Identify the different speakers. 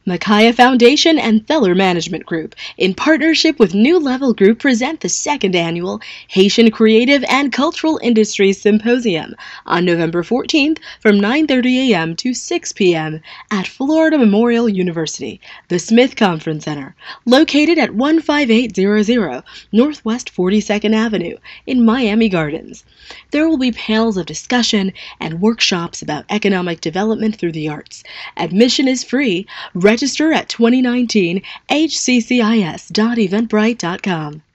Speaker 1: Micaiah Foundation and THELAR Management Group, in partnership with New Level Group, present the second annual Haitian Creative and Cultural Industries Symposium on November 14th from 9:30 a.m. to 6 p.m. at Florida Memorial University, the Smith Conference Center, located at 15800 Northwest 42nd Avenue in Miami Gardens. There will be panels of discussion and workshops about economic development through the arts. Admission is free. Register at 2019HCCIS.eventbrite.com.